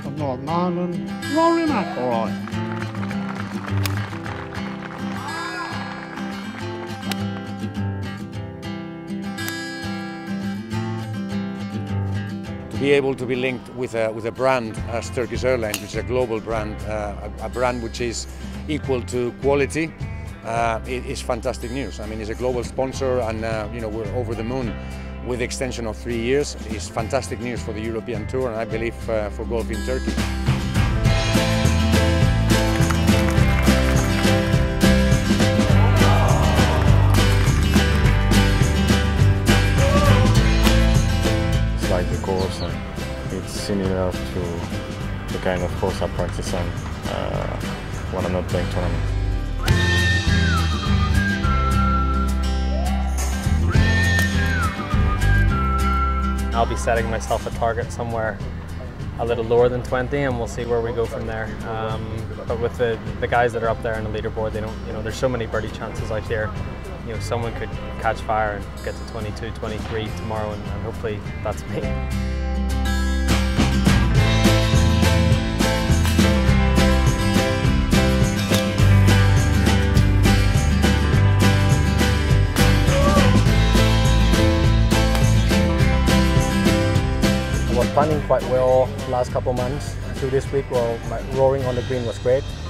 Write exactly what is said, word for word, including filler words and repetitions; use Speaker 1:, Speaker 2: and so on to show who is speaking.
Speaker 1: from Northern Ireland, Rory McIlroy.
Speaker 2: To be able to be linked with a, with a brand as Turkish Airlines, which is a global brand, uh, a, a brand which is equal to quality, uh, it is fantastic news. I mean, it's a global sponsor, and uh, you know, we're over the moon with the extension of three years. It's fantastic news for the European Tour, and I believe uh, for golf in Turkey.
Speaker 3: It's like the course, and it's similar to the kind of course I practice on uh, when I'm not playing tournaments.
Speaker 4: I'll be setting myself a target somewhere a little lower than twenty, and we'll see where we go from there. Um, but with the, the guys that are up there on the leaderboard, they don't, you know, there's so many birdie chances out there. You know, someone could catch fire and get to twenty-two, twenty-three tomorrow, and, and hopefully that's me. I was planning quite well last couple of months. Through this week, well, my roaring on the green was great.